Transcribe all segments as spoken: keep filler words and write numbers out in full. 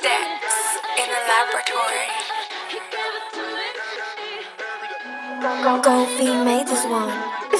Steps in the laboratory. Goldie made this one.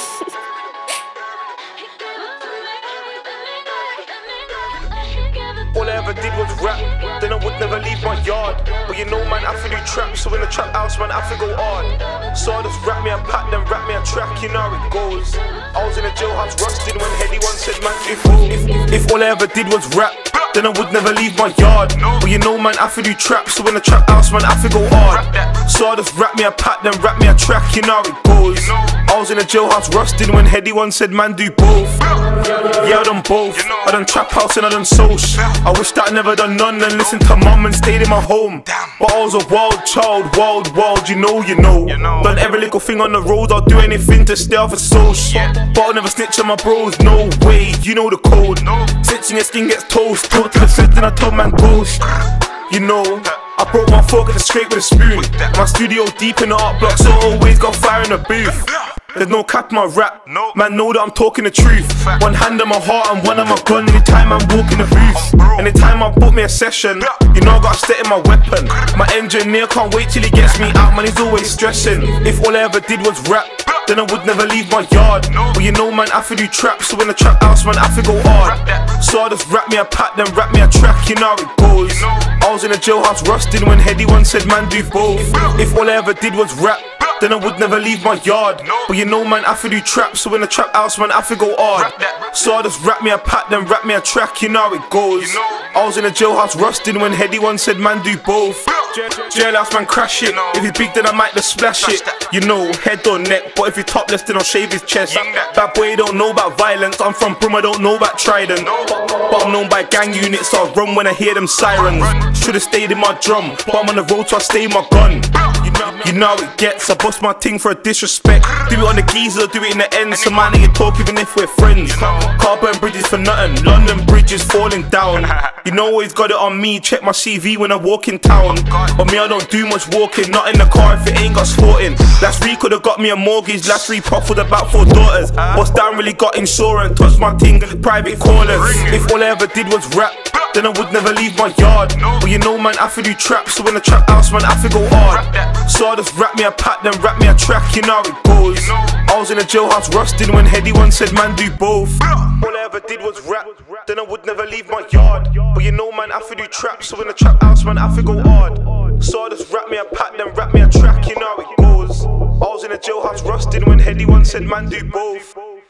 All I ever did was rap, then I would never leave my yard. But you know man, I feel do trap, so in the trap house man, I feel go hard. So I just rap me a pack, then rap me a track, you know how it goes. I was in a jailhouse rusted when Heady one said man, if, if, if all I ever did was rap, then I would never leave my yard. But you know man, I feel do trap, so in the trap house man, I feel go hard. So I just rap me a pack, then rap me a track, you know how it goes. I was in a jailhouse rusted when Heady one said man, do both. Yeah, I done both. I done trap house and I done social. I wish that I never done none and listened to mum and stayed in my home. But I was a wild child, wild, wild, you know, you know. Done every little thing on the road, I'll do anything to stay off a social. But I'll never snitch on my bros, no way, you know the code. Snitching your skin gets toast, talk to the fifth and I told man ghost. You know, I broke my fork at the straight with a spoon. My studio deep in the art block, so I always got fire in the booth. There's no cap in my rap, man know that I'm talking the truth. One hand on my heart and one on my gun anytime I'm walking the booth. Anytime I book me a session, you know I gotta stay in my weapon. My engineer can't wait till he gets me out, man he's always stressing. If all I ever did was rap, then I would never leave my yard. But you know man, I feel do trap, so in the trap house man, I feel go hard. So I just rap me a pack, then rap me a track, you know how it goes. I was in a jailhouse rusting when Heady one said man do both. If all I ever did was rap, then I would never leave my yard. But you know man, I feel do trap, so in the trap house man, I feel go hard. So I just rap me a pack, then rap me a track, you know how it goes. I was in a jailhouse rusting when Heady one said man do both. Jailhouse man crash it, if he's big then I might just splash it. You know, head or neck, but if he's topless then I'll shave his chest. That boy don't know about violence, I'm from Brum, I don't know about Trident. But I'm known by gang units, so I run when I hear them sirens. Should've stayed in my drum, but I'm on the road so I stay in my gun. You know how it gets, I bust my ting for a disrespect. Do it on the geezer, do it in the end, so man ain't talk even if we're friends. Can't burn bridges for nothing, London Bridge is falling down. You know always got it on me, check my C V when I walk in town. But me I don't do much walking, not in the car if it ain't got sporting. Last week could've got me a mortgage, last week prof with about four daughters. Bust down really got insurance, touch my ting, private callers. If all I ever did was rap, then I would never leave my yard. But you know man, I feel do trap, so in the trap house man, I feel go hard. So I just rap me a pack, then rap me a track, you know how it goes. I was in a jailhouse rusting when Heady one said man do both. All I ever did was rap, then I would never leave my yard. But you know man, I feel do trap, so in the trap house man, I feel go hard. So I just rap me a pack, then rap me a track, you know how it goes. I was in a jailhouse rusting when Heady one said man do both.